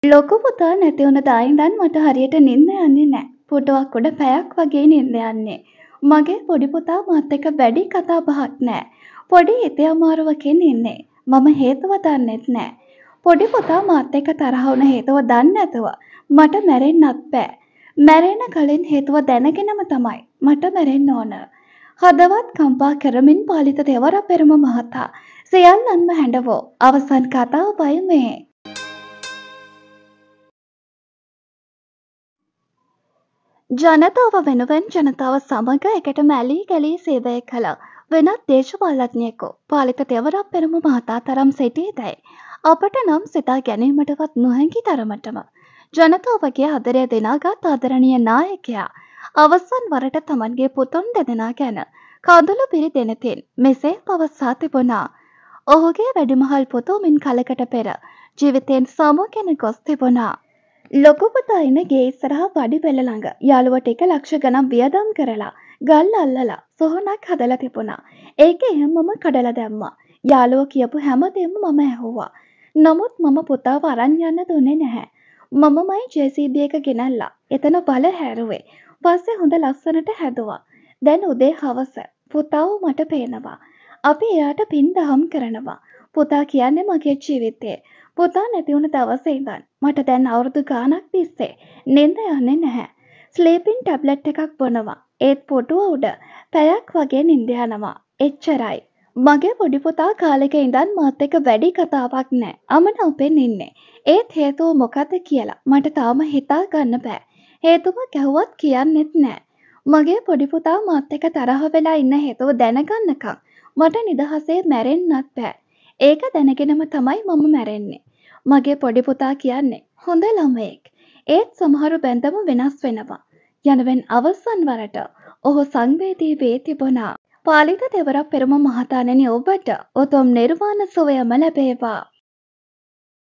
ලොකු පුතා නැති වුණ දා ඉඳන් මට හරියට නිින්ද යන්නේ නැහැ. පුටුවක් උඩ පැයක් වගේ නිින්ද යන්නේ. මගේ පොඩි පුතා මාත් එක්ක වැඩි කතා බහක් නැහැ. පොඩි හිතේ අමාරුවකින් ඉන්නේ. මම හේතුව දන්නෙත් නැහැ. පොඩි පුතා මාත් එක්ක තරහ වුණ හේතුව දන්නේ නැතුව මට මැරෙන්නත් බෑ. මැරෙන්න කලින් හේතුව දැනගෙනම තමයි මට මැරෙන්න ඕන. හදවත් කම්පා කරමින් පාලිත දෙවර පෙරම මහතා සියල්ලන්ම හැඬවෝ අවසන් කතාවයි මේ. ජනතාව වෙනුවෙන් ජනතාව සමග එකටම ඇලී ගැලී සේවය කළ වෙනත් දේශපාලඥයෙකු පාලිත තෙවරක් පෙරම මහතා තරම් සිටියදැයි අපට නම් සිතා ගැනීමටවත් නොහැකි තරමටම ජනතාවගේ ආදරය දෙනාගත් ආදරණීය නායකයා අවසන් වරට තමන්ගේ පුතුන් දෙදෙනා ගැන කඳුළු පිරි දෙනතින් මෙසේ පවසා තිබුණා. ඔහුගේ වැඩිමහල් පුතු මින් කලකට පෙර ජීවිතයෙන් සමුගෙන ගොස් තිබුණා. ලොකු පුතා ඉන්න ගේ ඉස්සරහා වඩි පෙළ ළඟ යාළුවට එක ලක්ෂ ගණන් වියදම් කරලා ගල් අල්ලලා සොහනක් හදලා තිබුණා. ඒක එහෙමම කඩලා දැම්මා. යාළුවා කියපු හැමදේම මම ඇහුවා. නමුත් මම පුතාව අරන් යන්න දුන්නේ නැහැ. මමමයි JCB එක ගෙනල්ලා එතන බල හැරුවේ. පස්සේ හොඳ ලස්සනට හැදුවා. දැන් උදේ හවස පුතාව මට පේනවා. අපි එයාට පින් දහම් කරනවා. පුතා කියන්නේ මගේ ජීවිතේ. පුතා නැති වුණ දවසේ ඉඳන් මට දැන් අවුරුදු ගාණක් තිස්සේ නිින්ද යන්නේ නැහැ. ස්ලීපින් ටැබ්ලට් එකක් බොනවා. ඒත් පුටුව උඩ පැයක් වගේ නිින්ද යනවා. එච්චරයි. මගේ පොඩි පුතා කාලෙක ඉඳන් මාත් එක්ක වැඩි කතාවක් නැහැ. අමනාපෙන් ඉන්නේ. ඒත් හේතුව මොකද්ද කියලා මට තාම හිතා ගන්න බෑ. හේතුව ගැහුවත් කියන්නෙත් නැහැ. මගේ පොඩි පුතා මාත් එක්ක තරහ වෙලා ඉන්න හේතුව දැනගන්නකම් මට නිදහසේ මැරෙන්නත් බෑ. ඒක දැනගෙනම තමයි මම මැරෙන්නේ. මගේ පොඩි පුතා කියන්නේ හොඳ ළමයෙක්. ඒත් සමහරු බැඳම වෙනස් වෙනවා. යනවෙන් අවසන් වරට ඔහු සංවේදී වේ තිබුණා. පාලිත දෙවරක් පෙරම මහතාණෙනි ඔබට උතුම් නිර්වාණ සුවයම ලැබේවා.